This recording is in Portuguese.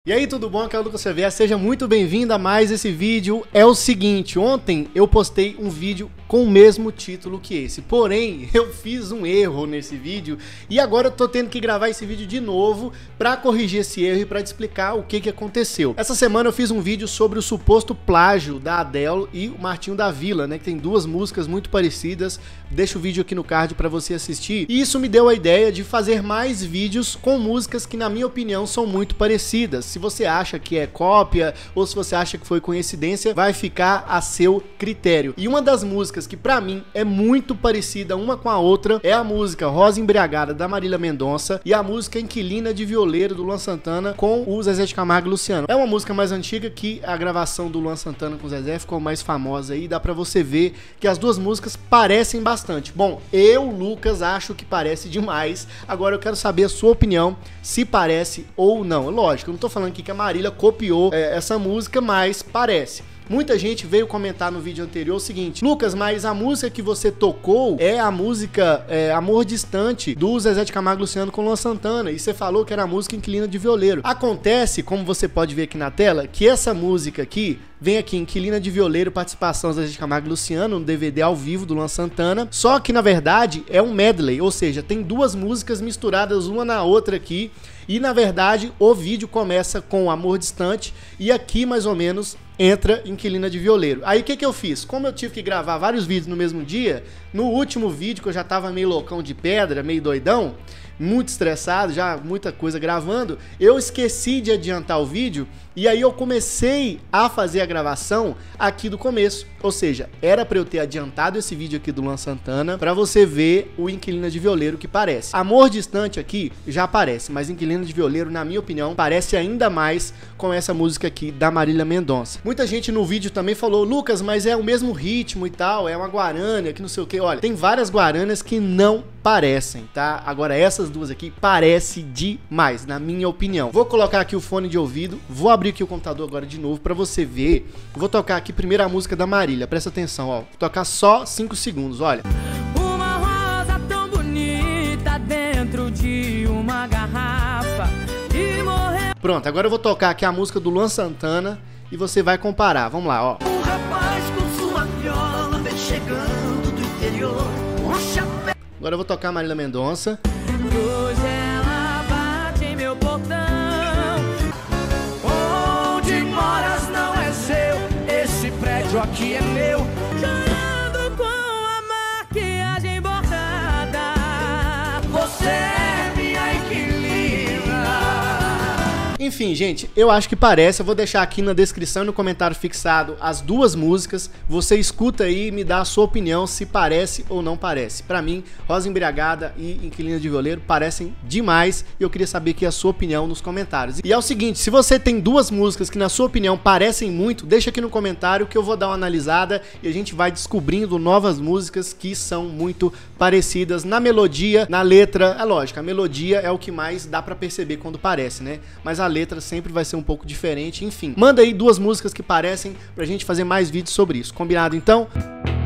E aí, tudo bom? Aqui é o Lucas Xavier, seja muito bem-vindo a mais esse vídeo. É o seguinte, ontem eu postei um vídeo com o mesmo título que esse, porém eu fiz um erro nesse vídeo e agora eu tô tendo que gravar esse vídeo de novo pra corrigir esse erro e pra te explicar o que aconteceu. Essa semana eu fiz um vídeo sobre o suposto plágio da Adele e o Martinho da Vila, né, que tem duas músicas muito parecidas. Deixa o vídeo aqui no card pra você assistir. E isso me deu a ideia de fazer mais vídeos com músicas que, na minha opinião, são muito parecidas. Se você acha que é cópia ou se você acha que foi coincidência, vai ficar a seu critério. E uma das músicas que pra mim é muito parecida uma com a outra é a música Rosa Embriagada da Marília Mendonça e a música Inquilina de Violeiro do Luan Santana com o Zezé de Camargo e Luciano. É uma música mais antiga que a gravação do Luan Santana com o Zezé ficou mais famosa aí, dá pra você ver que as duas músicas parecem bastante. Bom, eu, Lucas, acho que parece demais. Agora eu quero saber a sua opinião, se parece ou não. Lógico, eu não tô falando aqui que a Marília copiou essa música, mas parece. Muita gente veio comentar no vídeo anterior o seguinte: Lucas, mas a música que você tocou é a música Amor Distante do Zezé de Camargo e Luciano com Luan Santana, e você falou que era a música Inquilina de Violeiro. Acontece, como você pode ver aqui na tela, que essa música aqui vem aqui, Inquilina de Violeiro, participação Zezé de Camargo e Luciano, no DVD ao vivo do Luan Santana, só que na verdade é um medley, ou seja, tem duas músicas misturadas uma na outra aqui, e na verdade o vídeo começa com Amor Distante e aqui mais ou menos entra Inquilina de Violeiro. Aí o que eu fiz? Como eu tive que gravar vários vídeos no mesmo dia, no último vídeo que eu já tava meio loucão de pedra, meio doidão, muito estressado, já muita coisa gravando, eu esqueci de adiantar o vídeo e aí eu comecei a fazer a gravação aqui do começo. Ou seja, era pra eu ter adiantado esse vídeo aqui do Luan Santana pra você ver o Inquilina de Violeiro que parece. Amor Distante aqui já aparece, mas Inquilina de Violeiro, na minha opinião, parece ainda mais com essa música aqui da Marília Mendonça. Muita gente no vídeo também falou: Lucas, mas é o mesmo ritmo e tal, é uma guarânia, que não sei o que. Olha, tem várias guarânias que não parecem, tá? Agora essas duas aqui parece demais, na minha opinião. Vou colocar aqui o fone de ouvido, vou abrir aqui o computador agora de novo pra você ver. Vou tocar aqui primeiro a música da Marília, presta atenção, ó. Vou tocar só 5 segundos, olha. Uma rosa tão bonita dentro de uma garrafa e morreu. Pronto, agora eu vou tocar aqui a música do Luan Santana e você vai comparar. Vamos lá, ó. Um rapaz com sua viola vem chegando do interior, um chapéu. Agora eu vou tocar a Marília Mendonça. Hoje ela bate em meu portão. Onde moras não é seu, esse prédio aqui é meu. Chorando com a maquiagem bordada. Você é minha inquilina. Enfim, gente, eu acho que parece. Eu vou deixar aqui na descrição e no comentário fixado as duas músicas. Você escuta aí e me dá a sua opinião se parece ou não parece. Pra mim, Rosa Embriagada e Inquilina de Violeiro parecem demais e eu queria saber aqui a sua opinião nos comentários. E é o seguinte, se você tem duas músicas que na sua opinião parecem muito, deixa aqui no comentário que eu vou dar uma analisada e a gente vai descobrindo novas músicas que são muito parecidas na melodia, na letra. É lógico, a melodia é o que mais dá pra perceber quando parece, né? Mas a letra sempre vai ser um pouco diferente, enfim. Manda aí duas músicas que parecem pra gente fazer mais vídeos sobre isso. Combinado então?